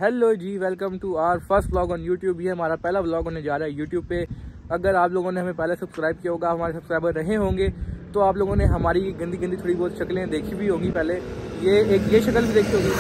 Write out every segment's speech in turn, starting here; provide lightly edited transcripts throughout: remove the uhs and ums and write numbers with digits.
Hello जी, welcome to our first vlog on YouTube. ये हमारा पहला व्लॉग होने जा रहा है यूट्यूब पे। अगर आप लोगों ने हमें पहले सब्सक्राइब किया होगा, हमारे सब्सक्राइबर रहे होंगे, तो आप लोगों ने हमारी गंदी गंदी थोड़ी बहुत शक्लें देखी भी होंगी। पहले ये शक्ल भी देखी होगी,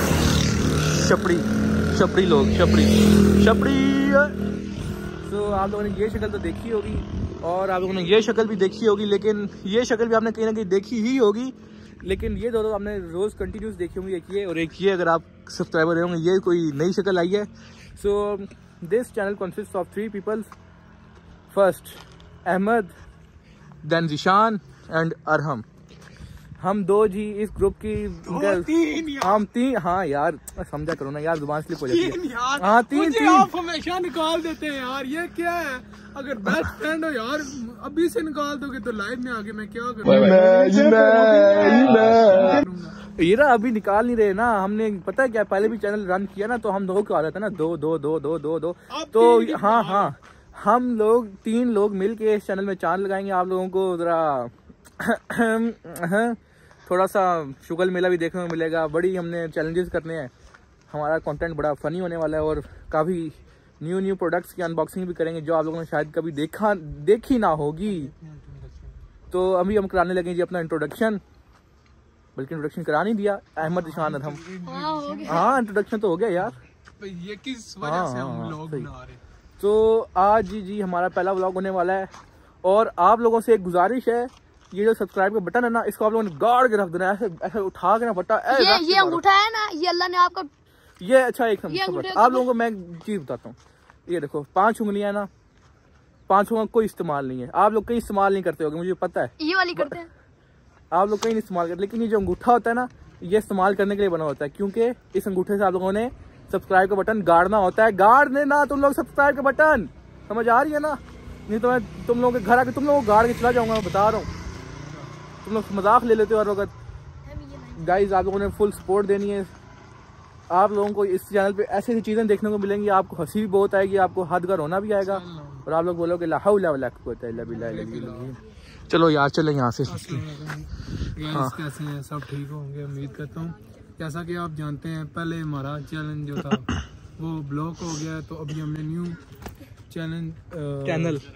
छपड़ी लोग, छपड़ी। तो आप लोगों ने ये शक्ल तो देखी होगी और आप लोगों ने ये शक्ल भी देखी होगी, लेकिन ये शक्ल भी आपने कहीं ना कहीं देखी ही होगी। लेकिन ये दोनों आपने रोज़ कंटिन्यूस देखी होंगी, एक ये और एक ये। अगर आप सब्सक्राइबर होंगे, ये कोई नई शक्ल आई है। So this channel consist of 3 people. First Ahmed, then Zeeshan and Arham. हम 2 जी इस ग्रुप की हम 3। हाँ यार समझा करो ना यार, जुबान स्लिप हो जाती है। हाँ 3 आप हमेशा निकाल देते हैं यार, ये क्या है? अगर बेस्ट फ्रेंड हो यार, अभी से निकाल दोगे तो लाइव में आगे मैं क्या करूँगा? ये ना अभी निकाल नहीं रहे ना। हमने पता है क्या, पहले भी चैनल रन किया ना, तो हम 2 को आ जाता है ना, 2 तो हाँ हम लोग 3 लोग मिल के इस चैनल में चांद लगाएंगे। आप लोगों को जरा थोड़ा सा शुगल मेला भी देखने को मिलेगा। बड़ी हमने चैलेंजेस करने हैं। हमारा कंटेंट बड़ा फनी होने वाला है और काफ़ी न्यू प्रोडक्ट्स की अनबॉक्सिंग भी करेंगे, जो आप लोगों ने शायद कभी देखी ना होगी। तो अभी हम कराने लगे जी अपना इंट्रोडक्शन, बल्कि इंट्रोडक्शन करा नहीं दिया। अहमद, जिशान, अरहम। हाँ इंट्रोडक्शन तो हो गया यार। ये किस वजह से हम लोग बना रहे? तो आज जी हमारा पहला व्लॉग होने वाला है और आप लोगों से एक गुजारिश है, ये जो सब्सक्राइब का बटन है ना, इसको आप लोगों ने गाड़ के रख देना है, ऐसे उठा के ना बटा। ये अंगूठा है ना, ये अल्लाह ने आपका ये अच्छा एक आप लोगों को मैं चीज बताता हूँ। ये देखो 5 उंगलियां ना, 5 उंगलियों का कोई इस्तेमाल नहीं है। आप लोग कहीं इस्तेमाल नहीं करते होगे, मुझे पता है। ये वाली करते हैं आप लोग कहीं नहीं इस्तेमाल करते, लेकिन ये जो अंगूठा होता है ना, ये इस्तेमाल करने के लिए बना होता है, क्योंकि इस अंगूठे से आप लोगों ने सब्सक्राइब का बटन गाड़ना होता है। गाड़ देना तुम लोग सब्सक्राइब का बटन, समझ आ रही है ना? नहीं तो मैं तुम लोगों के घर आके तुम लोगों को गाड़ के चला जाऊंगा, मैं बता रहा हूँ। तुम लोग मजाक ले लेते हो हर वक्त। गाइज आप लोगों ने फुल सपोर्ट देनी है। आप लोगों को इस चैनल पे ऐसी ऐसी चीज़ें देखने को मिलेंगी, आपको हंसी भी बहुत आएगी, आपको हद का रोना भी आएगा, और आप लोग बोलोगे ला हौला वला कुव्वता इल्ला बिल्लाह। चलो यार चले यहाँ से। कैसे हैं? सब ठीक होंगे उम्मीद करता हूँ। जैसा कि आप जानते हैं, पहले हमारा चैलेंज जो था वो ब्लॉक हो गया, तो अभी हमने न्यू चैनल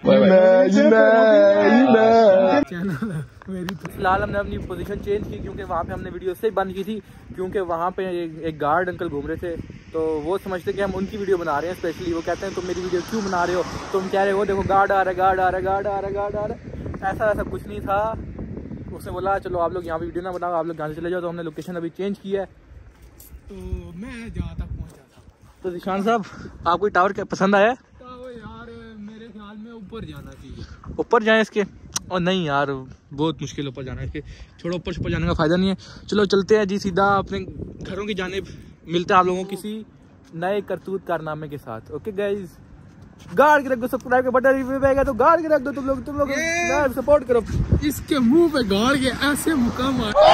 फिलहाल हमने अपनी पोजीशन चेंज की, क्योंकि वहाँ पे हमने वीडियो इससे बंद की थी, क्योंकि वहाँ पे एक गार्ड अंकल घूम रहे थे। तो वो समझते कि हम उनकी वीडियो बना रहे हैं स्पेशली। वो कहते हैं तुम मेरी वीडियो क्यों बना रहे हो? तुम कह रहे हो देखो गार्ड आ रहा है। ऐसा कुछ नहीं था। उसने बोला चलो आप लोग यहाँ पे वीडियो ना बनाओ, आप लोग यहाँ से चले जाओ। तो हमने लोकेशन अभी चेंज की है, तो मैं जहाँ तक पहुँच जाता। तो जिशान साहब आपको टावर क्या पसंद आया? यार मेरे ख्याल में ऊपर जाना चाहिए। ऊपर जाएं इसके? और नहीं यार बहुत मुश्किल ऊपर जाना है इसके, छोड़ो ऊपर जाने का फायदा नहीं है। चलो चलते हैं जी सीधा अपने घरों की जानिब। मिलते हैं आप लोगों को किसी नए करतूत कारनामे के साथ। ओके गाइज, गाड़ के रख दो सब्सक्राइब का बटन, रिव्यू आएगा तो गाड़ के रख दो। तुम लोग सपोर्ट करो। इसके मुंह पे गाड़ के ऐसे मुकाम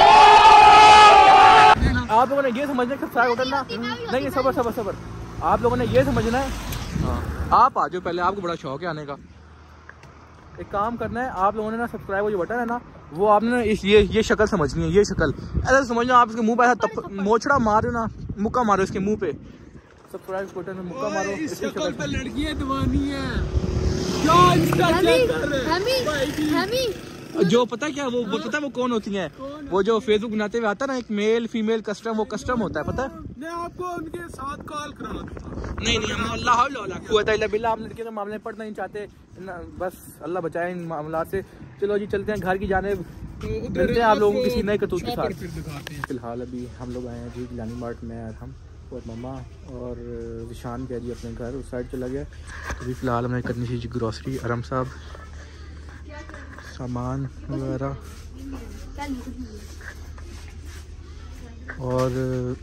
आप लोगों ने ये समझना है सब्सक्राइब बटन ना, नहीं सबर आप लोगों ने ये समझना है। आप आ जाओ पहले, आपको बड़ा शौक है आने का। एक काम करना है, आप लोगों ने ना सब्सक्राइब का जो बटन है ना, वो आपने ना ये शक्ल समझनी है। ये शक्ल ऐसा समझना, आप इसके मुंह पे ऐसा मोचड़ा मारो ना, मुक्का मारो इसके मुंह पे। सब्सक्राइब बटन में मुक्का मारो। इस शक्ल पे लड़कियां दीवानी है। जो पता क्या वो पता है वो कौन होती हैं? वो जो फेसबुक बनाते हुए आता है ना, एक मेल फीमेल कस्टम, वो कस्टम होता है, पता है? मैं आपको उनके साथ कॉल करा दूंगा। नहीं हम अल्लाह बिल्ला हम लड़के के मामले में पढ़ना नहीं चाहते ना, बस अल्लाह बचाए इन मामला से। चलो जी चलते हैं घर की जाने, मिलते हैं आप लोगों को किसी नए करतूत के साथ। फिलहाल अभी हम लोग आए हैं जी लानी मार्ट में, हम और मम्मा और जिशान कह जी अपने घर उस साइड चला गया। अभी फिलहाल हमें करनी चाहिए ग्रॉसरी, अरम साहब सामान वगैरह, और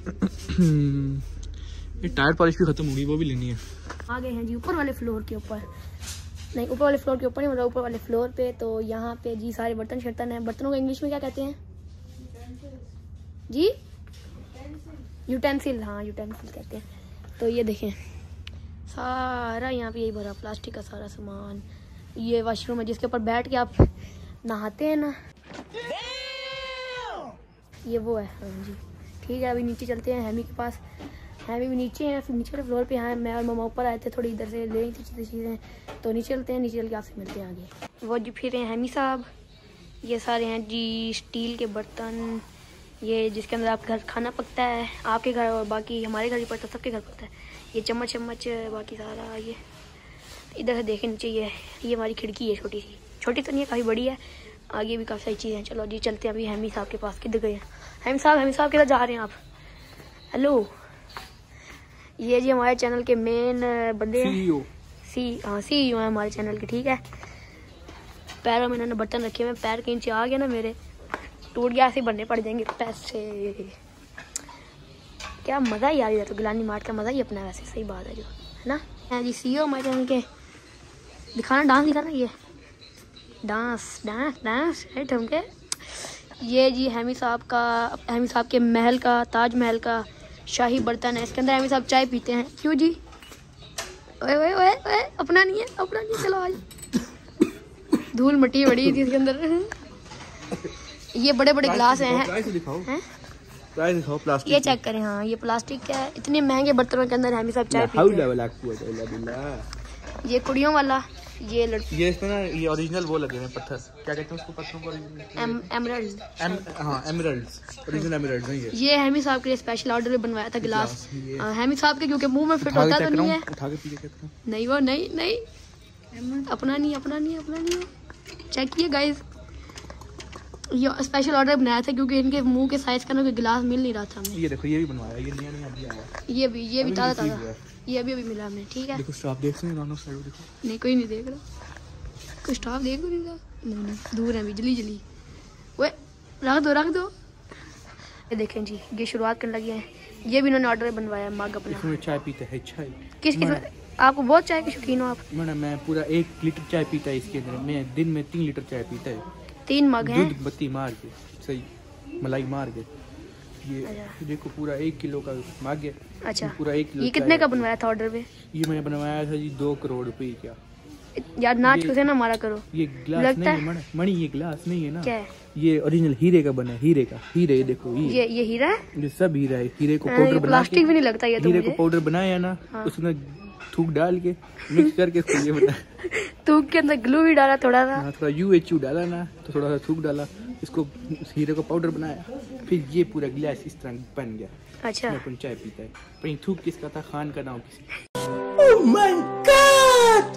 ये टायर पॉलिश भी खत्म होगी, वो भी लेनी है। आ गए हैं जी ऊपर वाले फ्लोर के ऊपर, नहीं ऊपर वाले फ्लोर के ऊपर नहीं, मतलब ऊपर वाले फ्लोर पे। तो यहाँ पे जी सारे बर्तन हैं। बर्तनों को इंग्लिश में क्या कहते हैं जी? यूटेंसिल। हाँ यूटेंसिल कहते हैं। तो ये देखें सारा यहाँ पे यही भरा, प्लास्टिक का सारा सामान। ये वॉशरूम है जिसके ऊपर बैठ के आप नहाते हैं ना, ये वो है। हाँ जी ठीक है, अभी नीचे चलते हैं हेमी के पास। हैं भी नीचे हैं, फिर नीचे वाले फ्लोर पे हैं। मैं और मामा ऊपर आए थे, थोड़ी इधर से ले रही थी चीज़ें, तो नीचे चलते हैं, नीचे चल के आपसे मिलते हैं आगे। वो जी फिर हैं हमी साहब, ये सारे हैं जी स्टील के बर्तन, ये जिसके अंदर आपके घर खाना पकता है, आपके घर और बाकी हमारे घर भी पड़ता है, सबके घर पड़ता है। ये चम्मच बाकी सारा ये इधर से देखें नीचे, ये हमारी खिड़की है, छोटी तो नहीं है, काफ़ी बड़ी है। आगे भी काफ़ी सारी चीज़ें हैं। चलो जी चलते हैं अभी हमी साहब के पास। किधर गए हैं हमी साहब किधर जा रहे हैं आप? हेलो, ये जी हमारे चैनल के मेन बंदे हैं, CEO हैं हमारे चैनल के, ठीक है। पैरों में इन्होंने बर्तन रखे हुए, पैर के नीचे आ गया ना मेरे, टूट गया, ऐसे बनने पड़ जाएंगे पैसे। क्या मज़ा ही आ रहा है, तो गिलानी मार्ट का मज़ा ही अपना, वैसे सही बात है जो है ना। हैं जी CEO हमारे चैनल के, दिखाना डांस दिखाना, ये डांस है ठमके। ये जी हमी साहब के महल का, ताजमहल का शाही बर्तन है, इसके अंदर हमी साहब चाय पीते हैं। क्यों जी? ओए अपना नहीं है, चलो आज धूल मट्टी बड़ी थी इसके अंदर। ये बड़े बड़े गिलास हैं, प्लास्टिक, ये चेक करें। हाँ ये प्लास्टिक है, इतने महंगे बर्तनों के अंदर हमी साहब चाय पीते हैं। ये कुड़ियों वाला, ये इसमें ना ये ओरिजिनल वो लगे हैं पत्थर, क्या कहते हैं उसको, पत्थरों को एमरल्ड, एमरल्ड्स, ओरिजिनल एमरल्ड्स हैं ये हमी साहब के लिए स्पेशल ऑर्डर में बनवाया था गिलास। हमी साहब के क्योंकि मुंह में फिट होता तो नहीं है, उठा के पी के कहते हैं। नहीं वो नहीं अपना नहीं है। चेक किए गाइस, ये स्पेशल ऑर्डर बनाया था क्योंकि इनके मुंह के साइज का ना कोई गिलास मिल नहीं रहा था हमें। ये देखो ये भी बनवाया, ये नया अभी आया, ये भी ताज़ा, ये अभी मिला हमें, ठीक है। देखो स्टाफ देख रहे हैं, साइड देखो। नहीं कोई नहीं देख रहा, कोई स्टाफ देख नहीं रहा, नहीं दूर है बिजली। वो रख दो। ये देखें जी, ये शुरुआत करने लगे हैं। ये भी इन्होंने ऑर्डर बनवाया है, मग अपना। इसमें चाय पीते हैं, चाय किस आपको बहुत चाय के शौकीन हो आप? मैं पूरा 1 लीटर चाय पीता है इसके अंदर, मैं दिन में 3 लीटर चाय पीता है। 3 मग हैं, दूध बत्ती मार के, सही मलाई मार के। ये देखो पूरा 1 किलो का मग है। अच्छा पूरा 1 किलो। ये कितने का बनवाया था ऑर्डर पे? ये मैंने बनवाया था जी 2 करोड़ रुपए। क्या यार नाच कैसे ना मारा करो, ये गिलास नहीं है मणि, ये गिलास नहीं है ना, क्या है? ये ओरिजिनल हीरे का बना है, हीरे देखो, ये हीरा है, ये सब हीरा है। हीरे को पाउडर बना, प्लास्टिक भी नहीं लगता ये तो। हीरे को पाउडर बनाया ना, उसमें थूक डाल के मिक्स करके ये बना। थूक के अंदर ग्लू भी डाला थोड़ा सा, थोड़ा UHU डाला ना, तो थोड़ा सा थूक डाला, इसको हीरे को पाउडर बनाया, फिर ये पूरा गिलास इस तरह बन गया। अच्छा अपन चाय पीता है, पर ये थूक किसका था? खान का नाम किसी। ओह माय गॉड,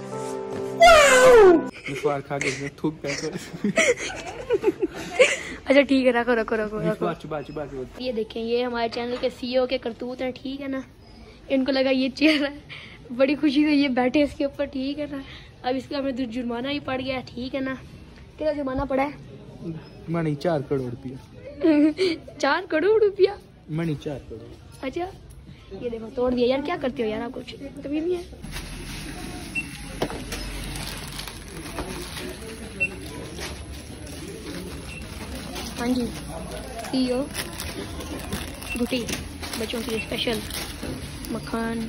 वाओ, खा के इसमें थूक कर। अच्छा ठीक है, रखो। चुबा। ये देखें, ये हमारे चैनल के CEO के करतूत हैं, ठीक है ना। इनको लगा ये चेयर है, बड़ी खुशी से ये बैठे इसके ऊपर, ठीक है ना। अब इसका हमें जुर्माना ही पड़ गया, ठीक है ना। कितना जुर्माना पड़ा है? मणि 4 करोड़ रुपया। 4 करोड़ रुपया? मणि 4 करोड़। अच्छा ये देखो तोड़ दिया यार, क्या करते हो यार आप, कुछ कभी नहीं है। हाँ जी CEO गुटी, बच्चों के लिए स्पेशल मक्खन,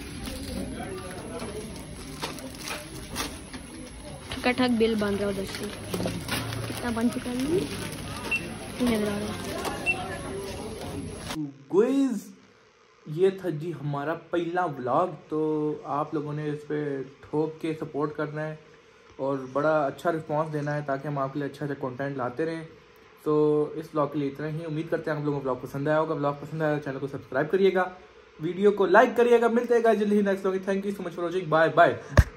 ठक बिल बन रहा है उधर से, कितना बन चुका है नजर आ रहा है। गाइस ये था जी हमारा पहला व्लॉग, तो आप लोगों ने इस पे ठोक के सपोर्ट करना है और बड़ा अच्छा रिस्पांस देना है ताकि हम आपके लिए अच्छा कंटेंट लाते रहें। तो इस व्लॉग के लिए इतना ही, उम्मीद करते हैं आप लोगों को व्लॉग पसंद आया होगा। व्लॉग पसंद आया तो चैनल को सब्सक्राइब करिएगा, वीडियो को लाइक करिएगा। मिलते हैं जल्दी ही next vlog. Thank you so much for watching, bye bye.